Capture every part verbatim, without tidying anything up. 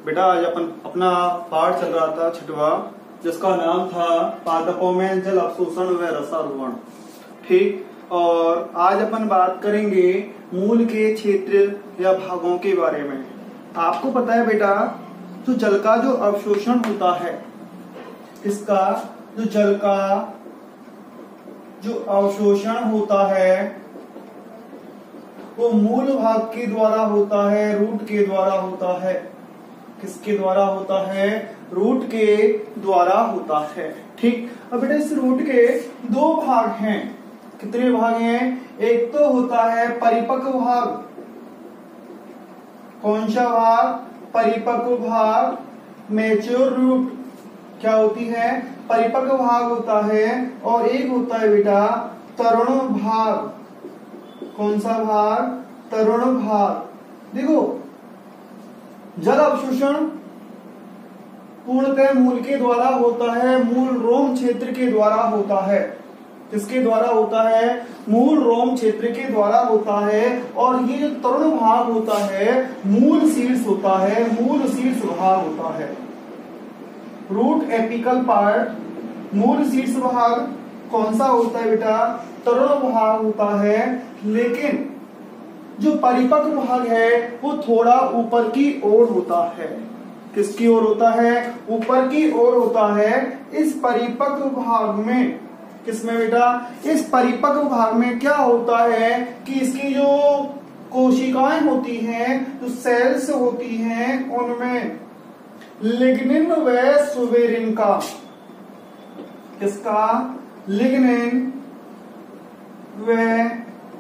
बेटा आज अपन अपना पाठ चल रहा था छठवा, जिसका नाम था पादपों में जल अवशोषण व रसारोहण। ठीक, और आज अपन बात करेंगे मूल के क्षेत्र या भागों के बारे में। आपको पता है बेटा, तो जल का जो अवशोषण होता है, इसका जो जल का जो अवशोषण होता है वो मूल भाग के द्वारा होता है, रूट के द्वारा होता है। किसके द्वारा होता है? रूट के द्वारा होता है। ठीक, अब बेटा इस रूट के दो भाग हैं। कितने भाग हैं? एक तो होता है परिपक्व भाग। कौन सा भाग? परिपक्व भाग, मैच्योर रूट। क्या होती है? परिपक्व भाग होता है। और एक होता है बेटा तरुण भाग। कौन सा भाग? तरुण भाग। देखो, जल अवशोषण पूर्णतः मूल के द्वारा होता है, मूल रोम क्षेत्र के द्वारा होता है। किसके द्वारा होता है? मूल रोम क्षेत्र के द्वारा होता है। और ये जो तरुण भाग होता है, मूल शीर्ष होता है, मूल शीर्ष भाग होता है। रूट एपिकल पार्ट, मूल शीर्ष भाग कौन सा होता है बेटा? तरुण भाग होता है। लेकिन जो परिपक्व भाग है वो थोड़ा ऊपर की ओर होता है। किसकी ओर होता है? ऊपर की ओर होता है। इस परिपक्व भाग में, किसमें बेटा? इस परिपक्व भाग में क्या होता है कि इसकी जो कोशिकाएं होती हैं, जो सेल्स होती हैं, उनमें लिग्निन व सुबेरिन का, किसका? लिग्निन व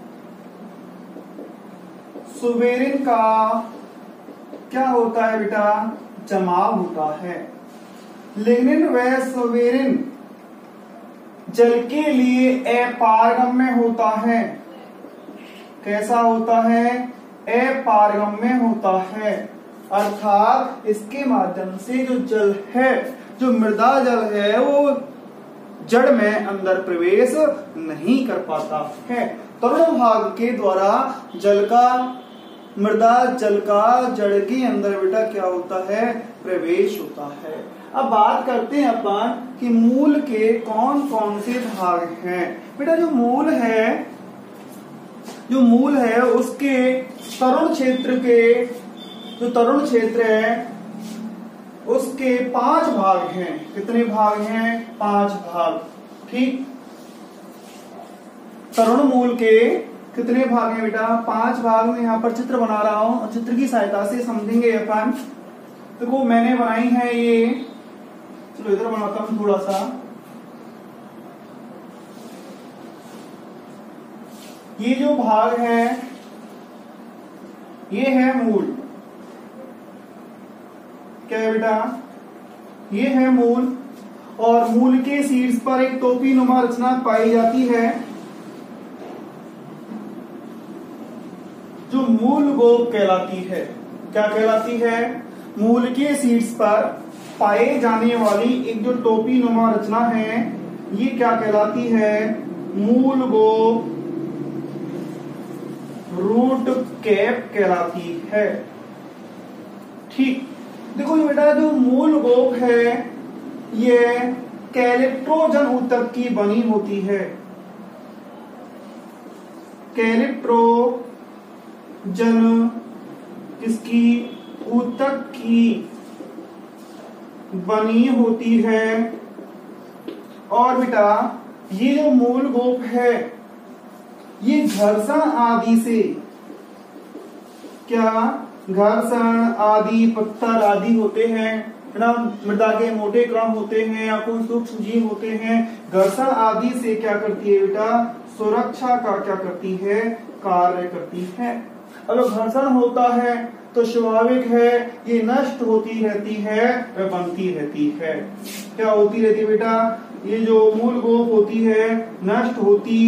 सुबेरिन का क्या होता है बेटा? जमाव होता है। लिग्निन व सुबेरिन जल के लिए अपारगम्य होता है। कैसा होता है? अपारगम्य होता है। अर्थात इसके माध्यम से जो जल है, जो मृदा जल है, वो जड़ में अंदर प्रवेश नहीं कर पाता है। तरुण भाग के द्वारा जल का, मृदा जल का जड़ के अंदर बेटा क्या होता है? प्रवेश होता है। अब बात करते हैं अपन कि मूल के कौन कौन से भाग हैं। बेटा जो मूल है, जो मूल है उसके तरुण क्षेत्र के, जो तरुण क्षेत्र है उसके पांच भाग हैं। कितने भाग हैं? पांच भाग। ठीक, तरुण मूल के कितने भाग हैं बेटा? पांच भाग। में यहाँ पर चित्र बना रहा हूं और चित्र की सहायता से समझेंगे अपन। देखो मैंने बनाई है ये, चलो इधर बनाता हूं थोड़ा सा। ये जो भाग है ये है मूल। क्या है बेटा? ये है मूल। और मूल के शीर्ष पर एक टोपी नुमा रचना पाई जाती है, जो मूल गोप कहलाती है। क्या कहलाती है? मूल के शीर्ष पर पाए जाने वाली एक जो टोपी नुमा रचना है, ये क्या कहलाती है? मूल गोप, रूट कैप कहलाती है। ठीक, देखो ये बेटा जो मूल गोप है ये कैलिप्टोजन ऊतक की बनी होती है। कैलिप्टोजन किसकी? ऊतक की बनी होती है। और बेटा ये जो मूल गोप है ये घर्षण आदि से, क्या? घर्षण आदि, पत्थर आदि होते हैं ना, मृदा के मोटे कण होते हैं या कोई सूक्ष्म जीव होते हैं, घर्षण आदि से क्या करती है बेटा? सुरक्षा का क्या करती है? कार्य करती है। अगर घर्षण होता है तो स्वाभाविक है ये नष्ट होती रहती है व बनती रहती है। क्या होती रहती है बेटा? ये जो मूल गोप होती है नष्ट होती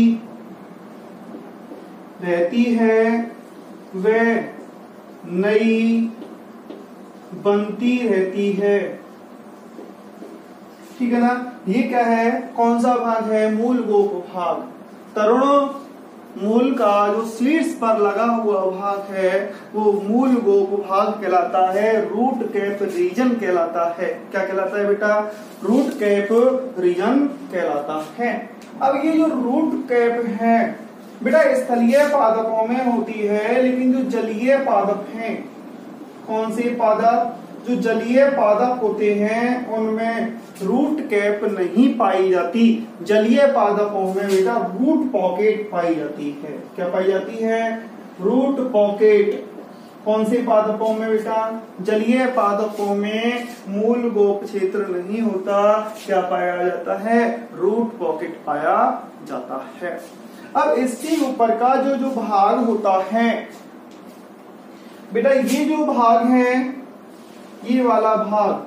रहती है व नई बनती रहती है। ठीक है ना? ये क्या है? कौन सा भाग है? मूल गोप भाग। तरुण मूल का जो शीर्ष पर लगा हुआ भाग है वो मूल गोप भाग कहलाता है, रूट कैप रीजन कहलाता है। क्या कहलाता है बेटा? रूट कैप रीजन कहलाता है। अब ये जो रूट कैप है बेटा स्थलीय पादपों में होती है, लेकिन जो जलीय पादप हैं, कौन से पादप? जो जलीय पादप होते हैं उनमें रूट कैप नहीं पाई जाती। जलीय पादपों में बेटा रूट पॉकेट पाई जाती है। क्या पाई जाती है? Root pocket. कौन से पादपों में बेटा? जलीय पादपों में मूल गोप क्षेत्र नहीं होता। क्या पाया जाता है? रूट पॉकेट पाया जाता है। अब इसके ऊपर का जो जो भाग होता है बेटा, ये जो भाग है, ये वाला भाग,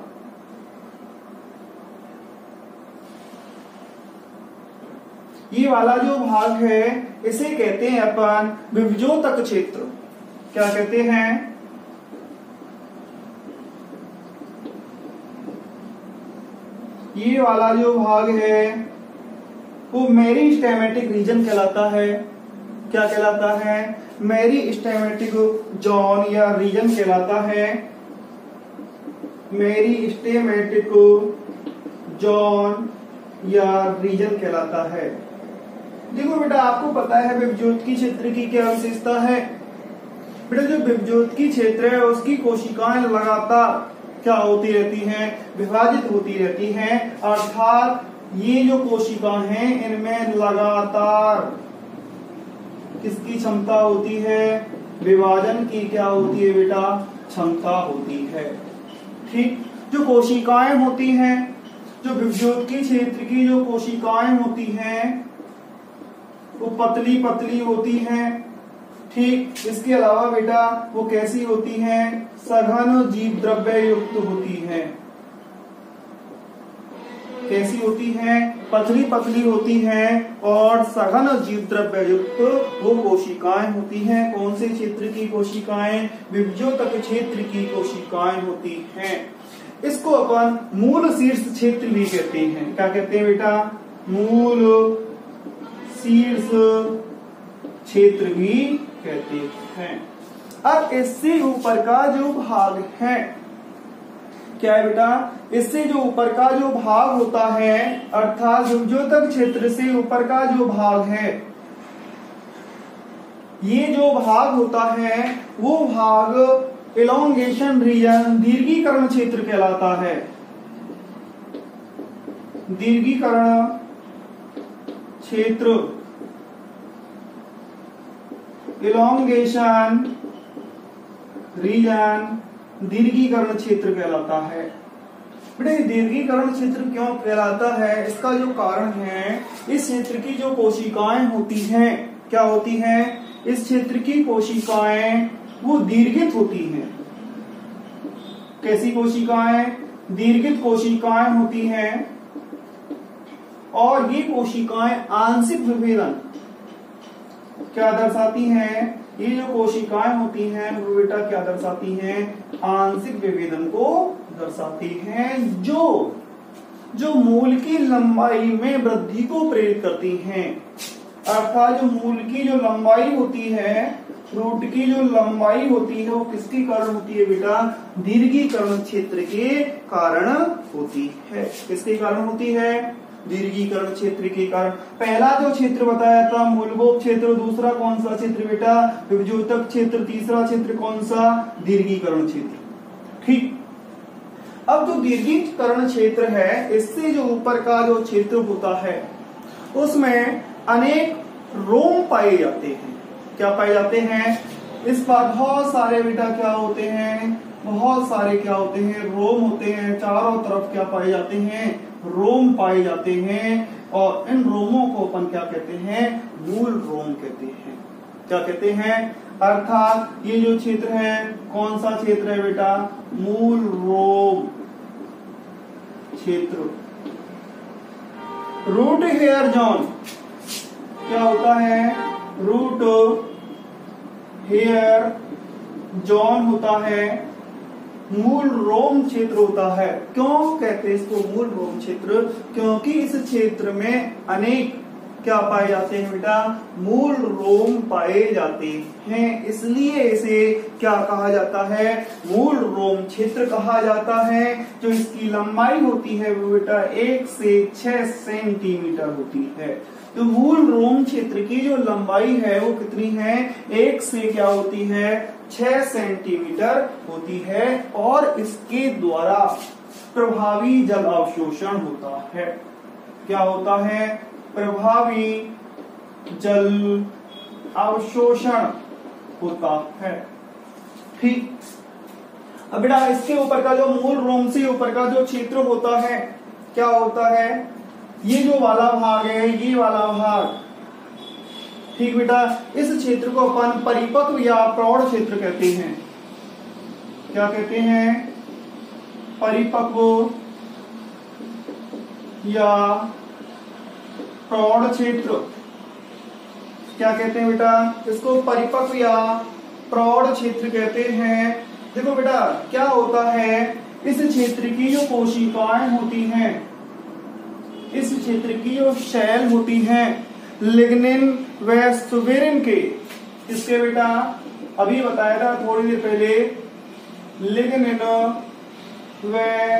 ये वाला जो भाग है इसे कहते हैं अपन विभजोतक क्षेत्र। क्या कहते हैं? ये वाला जो भाग है वो मेरिस्टेमेटिक रीजन कहलाता है। क्या कहलाता है? मेरिस्टेमेटिक जोन या रीजन कहलाता है। मेरिस्टेमेटिक जोन या रीजन कहलाता है। देखो बेटा, आपको पता है विभजोतकी क्षेत्र की क्या विशेषता है? बेटा जो विभजोतकी क्षेत्र है उसकी कोशिकाएं लगातार क्या होती रहती हैं? विभाजित होती रहती हैं। अर्थात ये जो कोशिकाएं हैं इनमें लगातार किसकी क्षमता होती है? विभाजन की क्या होती है बेटा? क्षमता होती है। ठीक, जो कोशिकाएं होती हैं, जो विभजोतकी क्षेत्र की जो कोशिकाएं होती हैं वो पतली पतली होती हैं। ठीक, इसके अलावा बेटा वो कैसी होती हैं? सघन जीव द्रव्य युक्त होती हैं। कैसी होती हैं? पतली पतली होती हैं और सघन जीव द्रव्य युक्त वो कोशिकाएं होती हैं। कौन से क्षेत्र की कोशिकाएं? विभजोतक क्षेत्र की कोशिकाएं होती हैं। इसको अपन मूल शीर्ष क्षेत्र भी कहते हैं। क्या कहते हैं बेटा? मूल शीर्ष क्षेत्र भी कहते हैं। अब इससे ऊपर का जो भाग है क्या है बेटा? इससे जो ऊपर का जो भाग होता है, अर्थात विभजोतक क्षेत्र से ऊपर का जो भाग है, ये जो भाग होता है वो भाग इलोंगेशन रीजन, दीर्घीकरण क्षेत्र कहलाता है। दीर्घीकरण क्षेत्र, इलोंगेशन रीजन, दीर्घीकरण क्षेत्र कहलाता है। बेटे दीर्घीकरण क्षेत्र क्यों कहलाता है? इसका जो कारण है, इस क्षेत्र की जो कोशिकाएं होती हैं, क्या होती हैं? इस क्षेत्र की कोशिकाएं वो दीर्घित होती हैं। कैसी कोशिकाएं? दीर्घित कोशिकाएं होती हैं। और ये कोशिकाएं आंशिक विभेदन क्या दर्शाती हैं? ये जो कोशिकाएं होती हैं वो बेटा क्या दर्शाती हैं? आंशिक विभेदन को दर्शाती हैं, जो जो मूल की लंबाई में वृद्धि को प्रेरित करती हैं। अर्थात जो मूल की जो लंबाई होती है, रूट की जो लंबाई होती है वो किसके कारण होती है बेटा? दीर्घीकरण क्षेत्र के कारण होती है। किसके कारण होती है? दीर्घीकरण क्षेत्र के कारण। पहला जो क्षेत्र बताया था मूलगोप क्षेत्र, दूसरा कौन सा क्षेत्र बेटा? विभजोतक क्षेत्र, तीसरा क्षेत्र कौन सा? दीर्घीकरण क्षेत्र। ठीक, अब जो दीर्घीकरण क्षेत्र है इससे जो ऊपर का जो क्षेत्र होता है उसमें अनेक रोम पाए जाते हैं। क्या पाए जाते हैं? इस पर बहुत सारे बेटा क्या होते हैं? बहुत सारे क्या होते हैं? रोम होते हैं। चारों तरफ क्या पाए जाते हैं? रोम पाए जाते हैं। और इन रोमों को अपन क्या कहते हैं? मूल रोम कहते हैं। क्या कहते हैं? अर्थात ये जो क्षेत्र है कौन सा क्षेत्र है बेटा? मूल रोम क्षेत्र। रूट हेयर जोन क्या होता है? रूट हेयर जोन होता है, मूल रोम क्षेत्र होता है। क्यों कहते हैं इसको मूल रोम क्षेत्र? क्योंकि इस क्षेत्र में अनेक क्या पाए जाते हैं बेटा, मूल रोम पाए जाते हैं, इसलिए इसे क्या कहा जाता है, मूल रोम क्षेत्र कहा जाता है। जो इसकी लंबाई होती है वो बेटा एक से छह सेंटीमीटर होती है। तो मूल रोम क्षेत्र की जो लंबाई है वो कितनी है, एक से क्या होती है, छह सेंटीमीटर होती है, और इसके द्वारा प्रभावी जल अवशोषण होता है। क्या होता है, प्रभावी जल अवशोषण होता है। ठीक, अब बेटा इसके ऊपर का जो मूल रोम से ऊपर का जो क्षेत्र होता है क्या होता है, ये जो वाला भाग है, ये वाला भाग, ठीक बेटा, इस क्षेत्र को अपन परिपक्व या प्रौढ़ क्षेत्र कहते हैं। क्या कहते हैं, परिपक्व या प्रौढ़ क्षेत्र। क्या कहते हैं बेटा, इसको परिपक्व या प्रौढ़ क्षेत्र कहते हैं। देखो बेटा क्या होता है, इस क्षेत्र की जो कोशिकाएं होती हैं, इस क्षेत्र की जो शैल होती हैं, लिग्निन व सुवेरिन के, इसके बेटा अभी बताया था थोड़ी देर पहले, लिग्निन व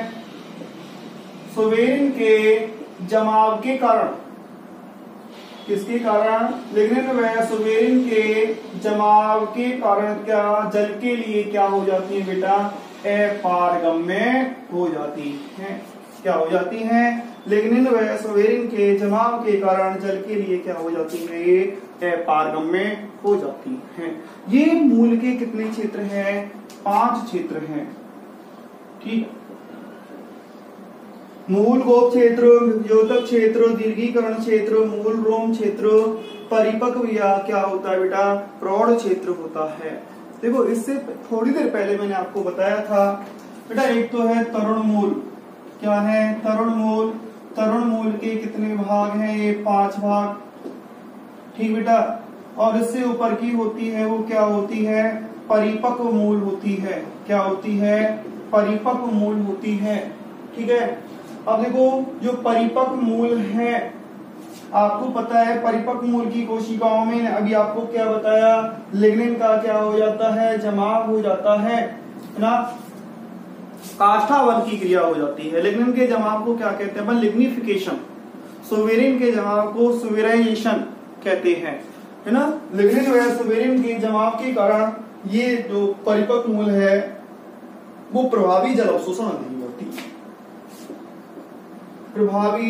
सुवेरिन के जमाव के कारण, किसके कारण, लिग्निन व सुवेरिन के जमाव के कारण क्या जल के लिए क्या हो जाती है बेटा, अपारगम्य हो जाती है। क्या हो जाती है, लिग्निन व सुवेरिन के जमाव के कारण जल के लिए क्या हो जाती है, ये अपारगम्य हो जाती है। ये मूल के कितने क्षेत्र हैं, पांच क्षेत्र हैं। ठीक, मूल गोप क्षेत्र, विभ्योतक क्षेत्र, दीर्घीकरण क्षेत्र, मूल रोम क्षेत्र, परिपक्व या क्या होता है बेटा, प्रौढ़ क्षेत्र होता है। देखो इससे थोड़ी देर पहले मैंने आपको बताया था बेटा, एक तो है तरुण मूल। क्या है, तरुण मूल। तरुण मूल के कितने भाग हैं, ये पांच भाग। ठीक बेटा, और इससे ऊपर की होती है वो क्या होती है, परिपक्व मूल होती है। क्या होती है, परिपक्व मूल होती है। ठीक है, अब देखो जो परिपक्व मूल है, आपको पता है परिपक्व मूल की कोशिकाओं में अभी आपको क्या बताया, लिग्निन का क्या हो जाता है, जमाव हो जाता है ना, काष्ठावन की क्रिया हो जाती है। लिग्निन के जमाव को क्या कहते हैं, लिग्निफिकेशन। सुवेरिन के जमाव को सुवेराइजेशन कहते हैं, है ना। लिग्निन व सुवेरिन के जमाव के कारण ये जो परिपक्व मूल है वो प्रभावी जल अवशोषण नहीं होती। प्रभावी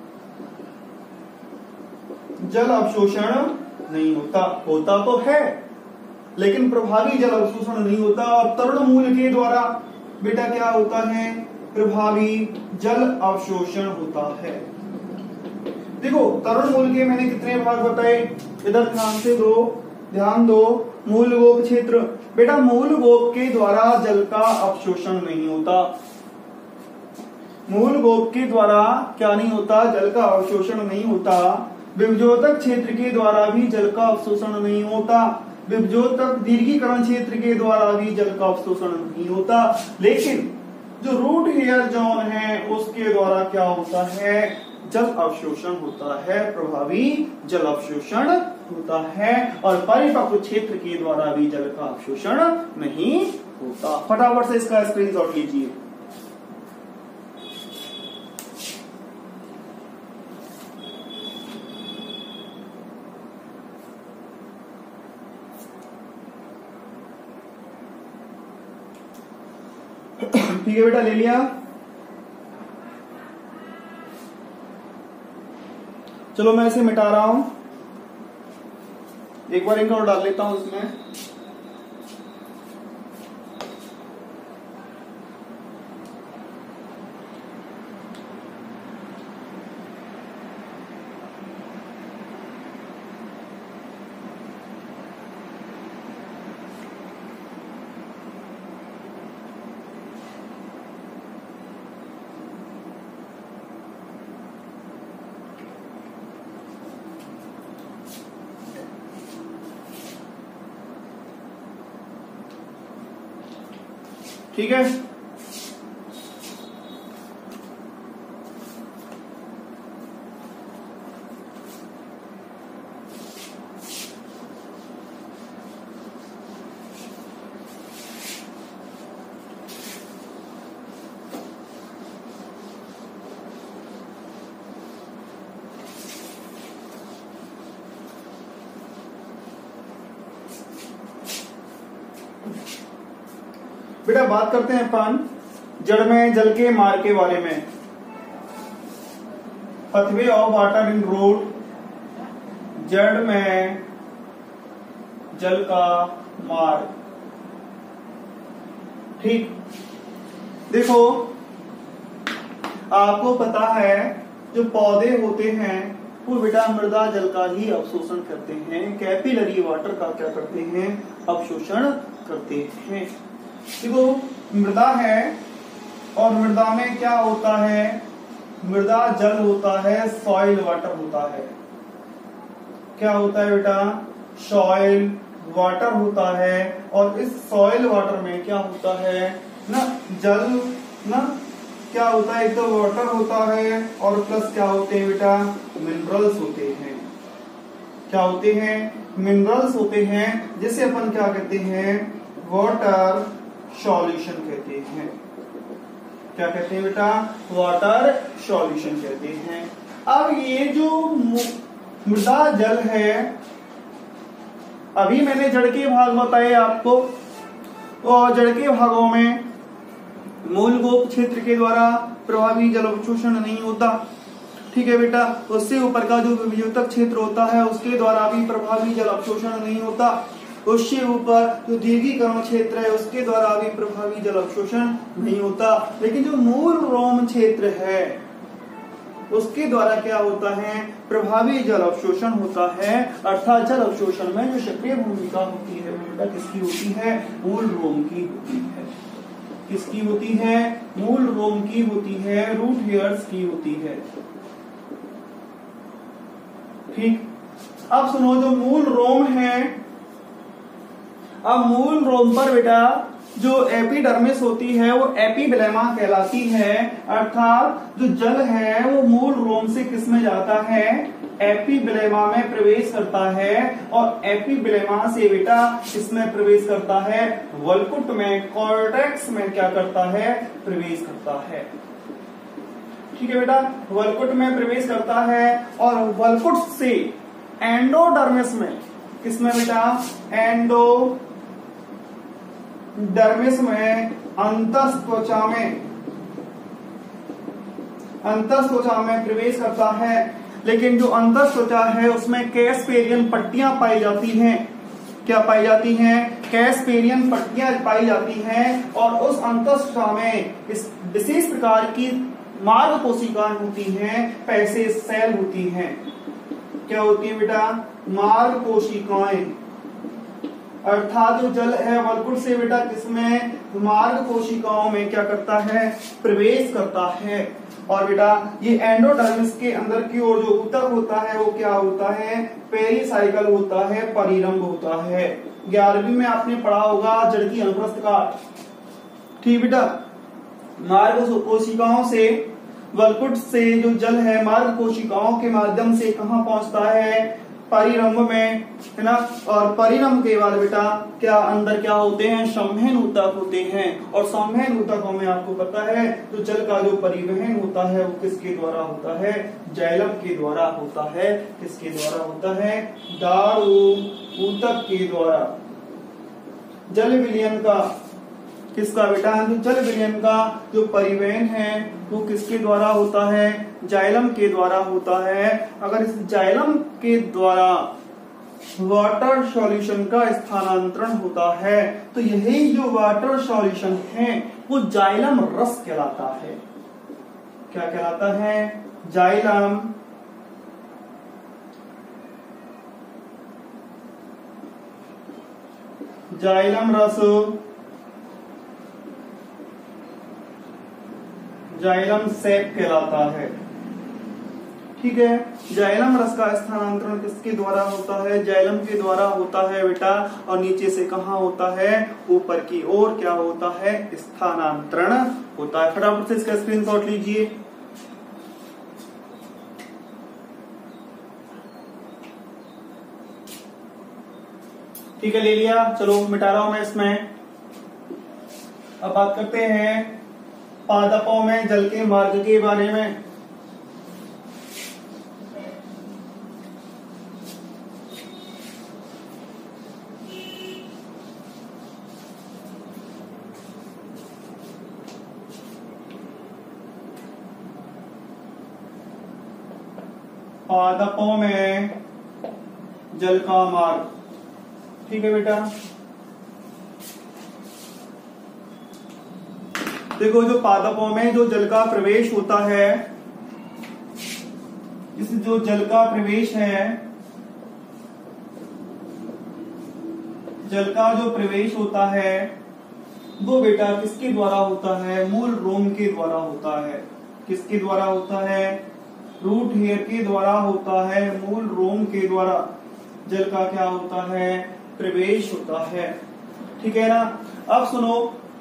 जल अवशोषण नहीं होता, होता तो है लेकिन प्रभावी जल अवशोषण नहीं होता। और तरुण मूल के द्वारा बेटा क्या होता है, प्रभावी जल अवशोषण होता है। देखो तरुण मूल के मैंने कितने भाग बताए, इधर ध्यान से दो, ध्यान दो। मूल गोप क्षेत्र, बेटा मूल गोप के द्वारा जल का अवशोषण नहीं होता। मूल गोप के द्वारा क्या नहीं होता, जल का अवशोषण नहीं होता। विभ्योतक क्षेत्र के द्वारा भी जल का अवशोषण नहीं होता। विभ्योतक दीर्घीकरण क्षेत्र के द्वारा भी जल का अवशोषण नहीं होता। लेकिन जो रूट हेयर जोन है उसके द्वारा क्या होता है, जल अवशोषण होता है, प्रभावी जल अवशोषण होता है। और परिपक्व क्षेत्र के द्वारा भी जल का अवशोषण नहीं होता। फटाफट से इसका स्क्रीनशॉट लीजिए। ठीक है बेटा, ले लिया। चलो मैं इसे मिटा रहा हूं, एक बार इनका और डाल लेता हूं इसमें। ठीक है, बेटा बात करते हैं अपन जड़ में जल के मार्ग के बारे में। Pathway of water in root, जड़ में जल का मार्ग। ठीक, देखो आपको पता है जो पौधे होते हैं वो बेटा मृदा जल का ही अवशोषण करते हैं, कैपिलरी वाटर का क्या करते हैं, अवशोषण करते हैं। देखो मृदा है और मृदा में क्या होता है, मृदा जल होता है, सॉइल वाटर होता है। क्या होता है बेटा, सॉइल वाटर होता है। और इस सॉइल वाटर में क्या होता है ना, जल ना क्या होता है, एक तो वाटर होता है और प्लस क्या होते हैं बेटा, मिनरल्स होते हैं। क्या होते हैं, मिनरल्स होते हैं, जिसे अपन क्या कहते हैं, वाटर सॉल्यूशन कहते हैं। क्या कहते हैं बेटा, वाटर सॉल्यूशन कहते हैं। अब ये जो मृदा जल है, अभी मैंने जड़ के भाग बताए आपको, और जड़ के भागों में मूल गोप क्षेत्र के द्वारा प्रभावी जल अवशोषण नहीं होता। ठीक है बेटा, उससे ऊपर का जो विद्युतक क्षेत्र होता है उसके द्वारा भी प्रभावी जल अवशोषण नहीं होता। उससे ऊपर जो दीर्घीकरण क्षेत्र है उसके द्वारा भी प्रभावी जल अवशोषण नहीं होता। लेकिन जो मूल रोम क्षेत्र है उसके द्वारा क्या होता है, प्रभावी जल अवशोषण होता है। अर्थात जल अवशोषण में जो सक्रिय भूमिका होती है बेटा किसकी होती है, मूल रोम की होती है। किसकी होती है, मूल रोम की होती है, रूट हेयर्स की होती है। ठीक, अब सुनो जो मूल रोम है, अब मूल रोम पर बेटा जो एपिडर्मिस होती है वो एपिब्लेमा कहलाती है। अर्थात जो जल है वो मूल रोम से किसमें जाता है, एपिब्लेमा में प्रवेश करता है। और एपिब्लेमा से बेटा इसमें प्रवेश करता है, वल्कुट में, कॉर्टेक्स में क्या करता है, प्रवेश करता है। ठीक है बेटा, वल्कुट में प्रवेश करता है और वल्कुट से एंडोडर्मिस में, किसमें बेटा, एंडो डर्मिस में, अंतस्त्वचा में, अंतस्त्वचा में प्रवेश करता है। लेकिन जो अंतस्त्वचा है उसमें कैस्पेरियन पट्टियां पाई जाती हैं। क्या पाई जाती हैं, कैस्पेरियन पट्टियां पाई जाती हैं। और उस अंतस्त्वचा में इस विशेष प्रकार की मार्ग कोशिकाएं होती हैं, पैसे सेल होती हैं। क्या होती है बेटा, मार्ग कोशिकाएं। अर्थात जो जल है वल्कुट से बेटा किसमें, मार्ग कोशिकाओं में क्या करता है, प्रवेश करता है। और बेटा ये एंडोडर्मिस के अंदर की ओर जो ऊतक होता है वो क्या होता है, पेरीसाइकल होता है, परिरंभ होता है। ग्यारहवीं में आपने पढ़ा होगा जड़ की अनुप्रस्थ काट। ठीक बेटा, मार्ग कोशिकाओं से, वल्कुट से जो जल है मार्ग कोशिकाओं के माध्यम से कहाँ पहुंचता है, परिरंभ में, है ना। और परिरंभ के बाद बेटा क्या अंदर क्या होते हैं, संवहन ऊतक होते हैं। और संवहन ऊतकों में आपको पता है तो जल का जो परिवहन होता है वो किसके द्वारा होता है, जाइलम के द्वारा होता है। किसके द्वारा होता है, दारू ऊतक के द्वारा। जल विलयन का किसका बेटा, जो जल विलयन का जो परिवहन है वो किसके द्वारा होता है, जाइलम के द्वारा होता है। अगर इस जाइलम के द्वारा वाटर सॉल्यूशन का स्थानांतरण होता है तो यही जो वाटर सॉल्यूशन है वो जाइलम रस कहलाता है। क्या कहलाता है, जाइलम जाइलम रस, जाइलम सैक कहलाता है। ठीक है, जाइलम रस का स्थानांतरण किसके द्वारा होता है, जाइलम के द्वारा होता है बेटा। और नीचे से कहाँ होता है, ऊपर की ओर क्या होता है, स्थानांतरण होता है। फटाफट से इसका स्क्रीनशॉट लीजिए। ठीक है, ले लिया, चलो मिटा रहा हूं मैं इसमें। अब बात करते हैं पादपों में जल के मार्ग के बारे में। पादपों में जल का मार्ग। ठीक है बेटा, देखो जो पादपों में जो जल का प्रवेश होता है, इस जो जल का प्रवेश है, जल का जो प्रवेश होता है वो बेटा किसके द्वारा होता है? मूल रोम के द्वारा होता है। किसके द्वारा होता है? रूट हेयर के द्वारा होता है। मूल रोम के द्वारा जल का क्या होता है? प्रवेश होता है। ठीक है ना। अब सुनो,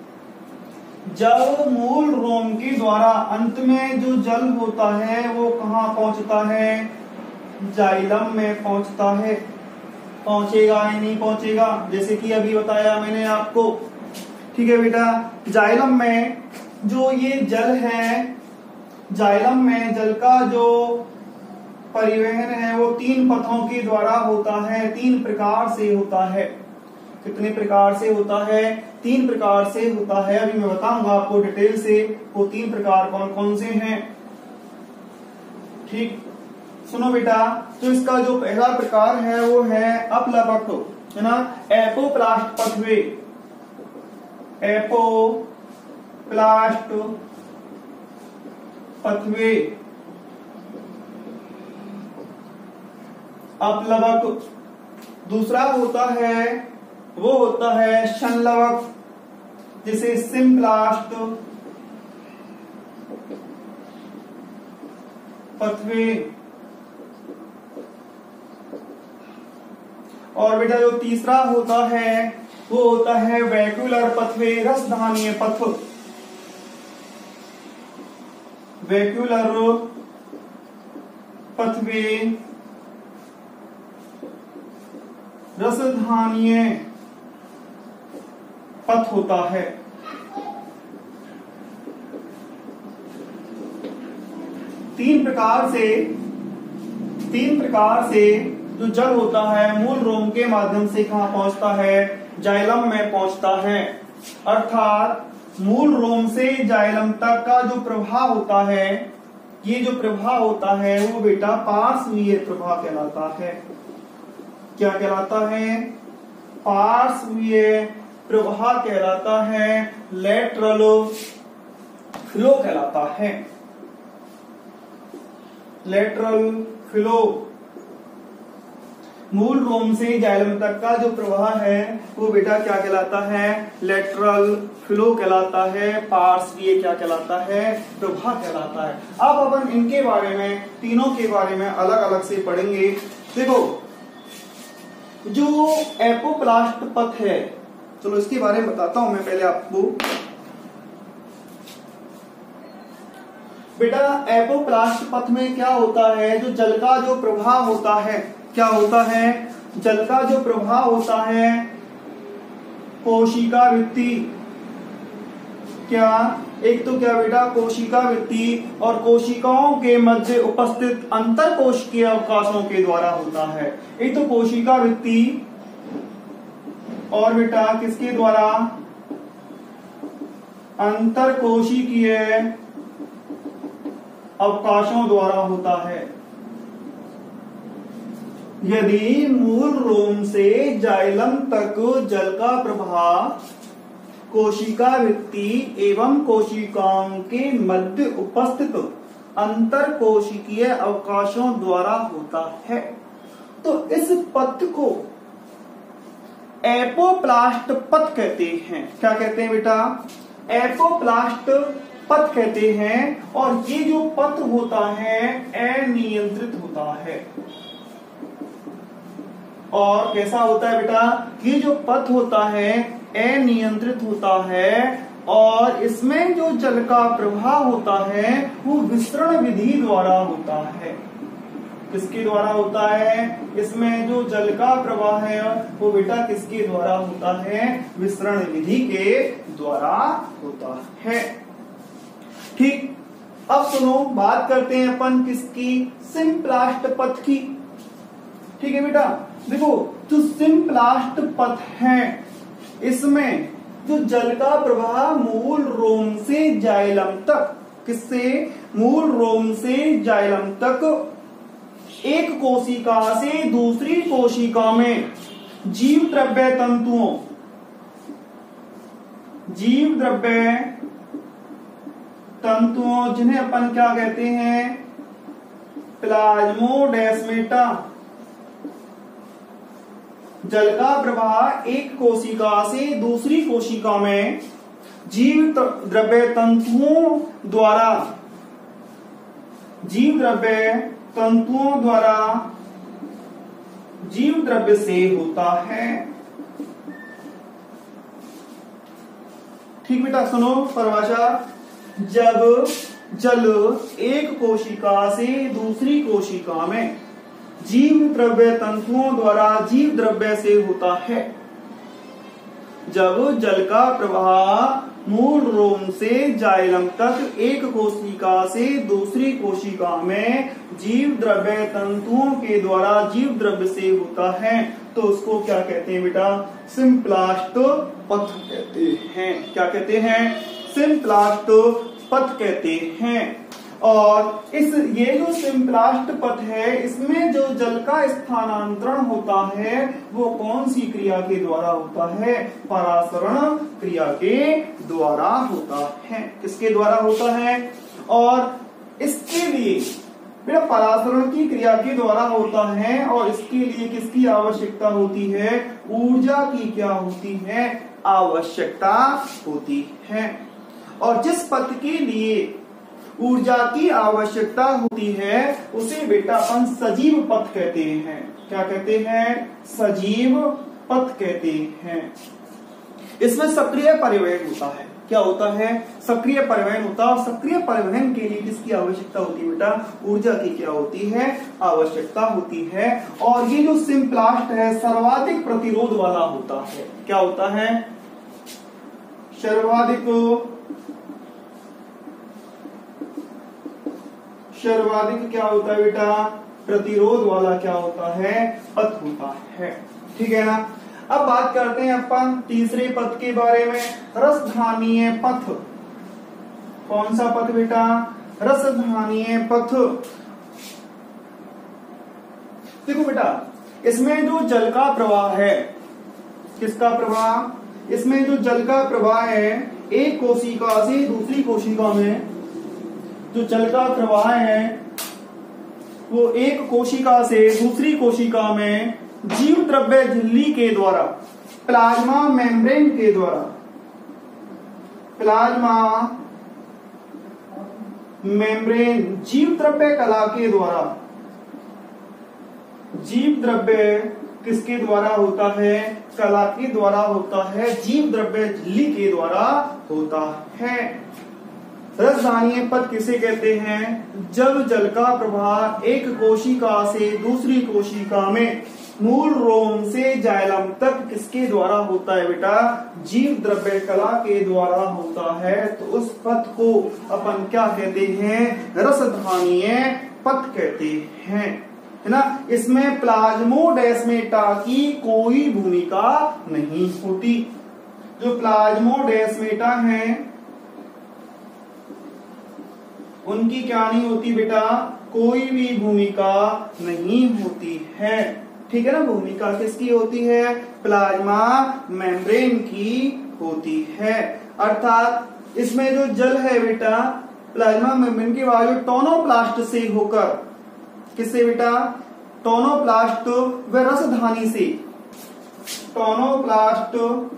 जब मूल रोम के द्वारा अंत में जो जल होता है वो कहाँ पहुंचता है? जाइलम में पहुंचता है। पहुंचेगा या नहीं पहुंचेगा? जैसे कि अभी बताया मैंने आपको। ठीक है बेटा, जाइलम में जो ये जल है, जाइलम में जल का जो परिवहन है वो तीन पथों के द्वारा होता है, तीन प्रकार से होता है। कितने प्रकार से होता है? तीन प्रकार से होता है। अभी मैं बताऊंगा आपको डिटेल से वो तीन प्रकार कौन कौन से हैं। ठीक, सुनो बेटा, तो इसका जो पहला प्रकार है वो है अपलवक, है ना, एपोप्लास्ट पथवे। एपोप्लास्ट पथवे, अपलवक। दूसरा होता है वो होता है संलवक, जिसे सिम्प्लास्ट पथवे। और बेटा जो तीसरा होता है वो होता है वैक्यूलर पथवे, रसधानीय पथ। वैक्यूलर पथवे, रसधानीय पथ होता है। तीन प्रकार से तीन प्रकार से जो जल होता है मूल रोम के माध्यम से कहां पहुंचता है? जाइलम में पहुंचता है। अर्थात मूल रोम से जाइलम तक का जो प्रवाह होता है, ये जो प्रवाह होता है वो बेटा पार्श्वीय प्रवाह कहलाता है। क्या कहलाता है? पार्श्वीय प्रवाह कहलाता है। लेटरल फ्लो कहलाता है। Lateral flow. मूल रोम से जाइलम तक का जो प्रवाह है वो बेटा क्या कहलाता है? लेटरल फ्लो कहलाता है। पार्श्वीय क्या कहलाता है? प्रवाह कहलाता है। अब अपन इनके बारे में, तीनों के बारे में अलग अलग से पढ़ेंगे। देखो, जो एपोप्लास्ट पथ है, चलो इसके बारे में बताता हूं मैं पहले आपको। बेटा एपोप्लास्ट पथ में क्या होता है? जो जल का जो प्रवाह होता है, क्या होता है? जल का जो प्रवाह होता है कोशिका वृत्ति। क्या? एक तो क्या बेटा? कोशिका वृत्ति और कोशिकाओं के मध्य उपस्थित अंतर कोशिकीय अवकाशों के द्वारा होता है। एक तो कोशिका वृत्ति और बेटा किसके द्वारा? अंतर कोशिकीय अवकाशों द्वारा होता है। यदि मूल रोम से जाइलम तक जल का प्रवाह कोशिका वृत्ति एवं कोशिकाओं के मध्य उपस्थित अंतर कोशिकीय अवकाशों द्वारा होता है, तो इस पथ को एपोप्लास्ट पथ कहते हैं। क्या कहते हैं बेटा? एपोप्लास्ट पथ कहते हैं। और ये जो पथ होता है अनियंत्रित होता है। और कैसा होता है बेटा? ये जो पथ होता है अनियंत्रित होता है और इसमें जो जल का प्रवाह होता है वो विसरण विधि द्वारा होता है। किसके द्वारा होता है? इसमें जो जल का प्रवाह है वो बेटा किसके द्वारा होता है? विसरण विधि के द्वारा होता है। ठीक, अब सुनो, बात करते हैं अपन किसकी? सिम्प्लास्ट पथ की। ठीक है बेटा, देखो जो सिम्प्लास्ट पथ है इसमें जो जल का प्रवाह मूल रोम से जाइलम तक, किससे? मूल रोम से जाइलम तक एक कोशिका से दूसरी कोशिका में जीव द्रव्य तंतुओं जीव द्रव्य तंतुओं जिन्हें अपन क्या कहते हैं, प्लाज्मोडेस्माटा। जल का प्रवाह एक कोशिका से दूसरी कोशिका में जीव द्रव्य तंतुओं द्वारा जीव द्रव्य तंतुओं द्वारा जीव द्रव्य से होता है। ठीक बेटा, सुनो परिभाषा। जब जल एक कोशिका से दूसरी कोशिका में जीव द्रव्य तंतुओं द्वारा जीव द्रव्य से होता है, जब जल का प्रवाह मूल रोम से जाइलम तक एक कोशिका से दूसरी कोशिका में जीव द्रव्य तंतुओं के द्वारा जीव द्रव्य से होता है, तो उसको क्या कहते हैं बेटा, सिम्प्लास्ट पथ कहते हैं। क्या कहते हैं, सिम्प्लास्ट पथ कहते हैं। और इस ये जो सिम्प्लास्ट पथ है, इसमें जो जल का स्थानांतरण होता है वो कौन सी क्रिया के द्वारा होता है, परासरण क्रिया के द्वारा होता है। किसके द्वारा होता है, और इसके लिए बेटा परासरण की क्रिया के द्वारा होता है, और इसके लिए किसकी आवश्यकता होती है, ऊर्जा की क्या होती है, आवश्यकता होती है। और जिस पथ के लिए ऊर्जा की आवश्यकता होती है उसे बेटा अपन सजीव पथ कहते हैं। क्या कहते हैं, सजीव पथ कहते हैं। इसमें सक्रिय परिवहन होता है। क्या होता है, सक्रिय परिवहन होता है। सक्रिय परिवहन के लिए किसकी आवश्यकता होती है बेटा, ऊर्जा की क्या होती है, आवश्यकता होती है। और ये जो सिम्प्लास्ट है सर्वाधिक प्रतिरोध वाला होता है। क्या होता है, सर्वाधिक सर्वाधिक क्या होता है बेटा, प्रतिरोध वाला क्या होता है, पथ होता है। ठीक है ना। अब बात करते हैं अपन तीसरे पथ के बारे में, रसधानीय पथ। कौन सा पथ बेटा, रसधानीय पथ। देखो बेटा, इसमें जो जल का प्रवाह है, किसका प्रवाह, इसमें जो जल का प्रवाह है एक कोशिका से दूसरी कोशिका में, जो जल का प्रवाह है वो एक कोशिका से दूसरी कोशिका में जीव द्रव्य झिल्ली के द्वारा, प्लाज्मा मेम्ब्रेन के द्वारा, प्लाज्मा मेम्ब्रेन जीव द्रव्य कला के द्वारा, जीव द्रव्य किसके द्वारा होता है, कला के द्वारा होता है, जीव द्रव्य झिल्ली के द्वारा होता है। रसधानीय पथ किसे कहते हैं, जब जल का प्रवाह एक कोशिका से दूसरी कोशिका में मूल रोम से जाइलम तक किसके द्वारा होता है बेटा, जीव द्रव्य कला के द्वारा होता है, तो उस पथ को अपन क्या कहते हैं, रसधानीय पथ कहते हैं, है ना। इसमें प्लाज्मोडेस्माटा की कोई भूमिका नहीं होती। जो प्लाज्मोडेस्माटा हैं उनकी क्या नहीं होती बेटा, कोई भी भूमिका नहीं होती है। ठीक है ना। भूमिका किसकी होती है, प्लाज्मा मेम्ब्रेन की होती है। अर्थात इसमें जो जल है बेटा, प्लाज्मा मेम्ब्रेन के बाद टोनोप्लास्ट से होकर, किससे बेटा, टोनोप्लास्ट व रसधानी से, टोनोप्लास्ट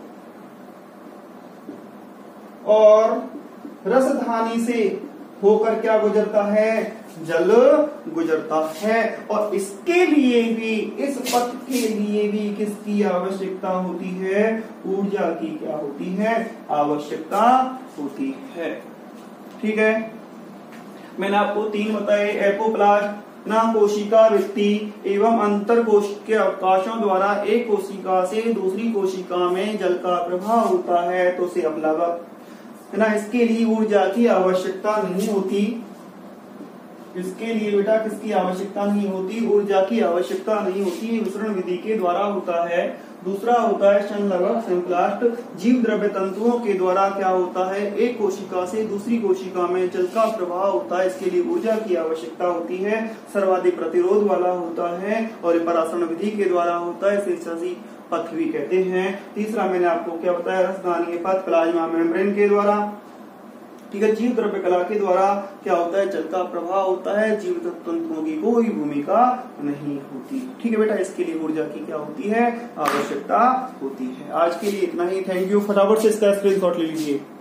और रसधानी से होकर क्या गुजरता है, जल गुजरता है। और इसके लिए भी, इस पथ के लिए भी किसकी आवश्यकता होती है, ऊर्जा की क्या होती है, आवश्यकता होती है। ठीक है। मैंने आपको तीन बताए, एपोप्लास्ट ना कोशिका वृत्ति एवं अंतर कोशिकीय अवकाशों द्वारा एक कोशिका से दूसरी कोशिका में जल का प्रवाह होता है, तो उसे अप्लावक है ना। इसके लिए ऊर्जा की आवश्यकता नहीं होती। इसके लिए बेटा किसकी आवश्यकता नहीं होती, ऊर्जा की आवश्यकता नहीं होती, विसरण विधि के द्वारा होता है। दूसरा होता है संलग्न संप्लास्ट, जीव द्रव्य तंतुओं के द्वारा क्या होता है, एक कोशिका से दूसरी कोशिका में जल का प्रवाह होता है, इसके लिए ऊर्जा की आवश्यकता होती है, सर्वाधिक प्रतिरोध वाला होता है और परासरण विधि के द्वारा होता है, इसे सजी पथ भी कहते हैं। तीसरा मैंने आपको क्या बताया, रसदानीय पथ प्लाज्मा मेम्ब्रेन के द्वारा, ठीक है। जीव द्रव्य कला के द्वारा क्या होता है, जल का प्रभाव होता है, जीव तंतुओं की कोई भूमिका नहीं होती, ठीक है बेटा। इसके लिए ऊर्जा की क्या होती है, आवश्यकता होती है। आज के लिए इतना ही, थैंक यू। फटाफट से इसका स्क्रीनशॉट ले लीजिए।